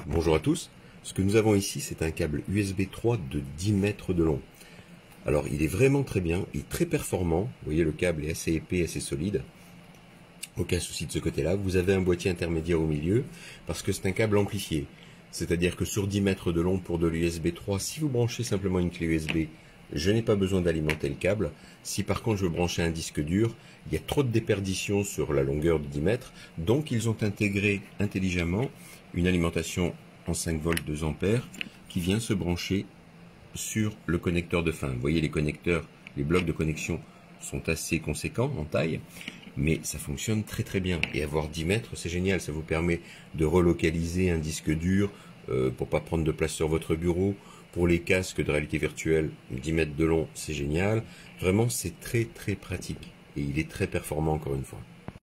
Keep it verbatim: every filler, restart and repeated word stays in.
Bonjour à tous, ce que nous avons ici c'est un câble U S B trois de dix mètres de long. Alors il est vraiment très bien, il est très performant, vous voyez le câble est assez épais, assez solide. Aucun souci de ce côté-là. Vous avez un boîtier intermédiaire au milieu parce que c'est un câble amplifié. C'est-à-dire que sur dix mètres de long pour de l'U S B trois, si vous branchez simplement une clé U S B, je n'ai pas besoin d'alimenter le câble. Si par contre je veux brancher un disque dur, il y a trop de déperdition sur la longueur de dix mètres. Donc ils ont intégré intelligemment une alimentation en cinq volts deux ampères qui vient se brancher sur le connecteur de fin. Vous voyez les connecteurs, les blocs de connexion sont assez conséquents en taille, mais ça fonctionne très très bien. Et avoir dix mètres, c'est génial, ça vous permet de relocaliser un disque dur euh, pour pas prendre de place sur votre bureau. Pour les casques de réalité virtuelle, dix mètres de long, c'est génial. Vraiment, c'est très très pratique et il est très performant encore une fois.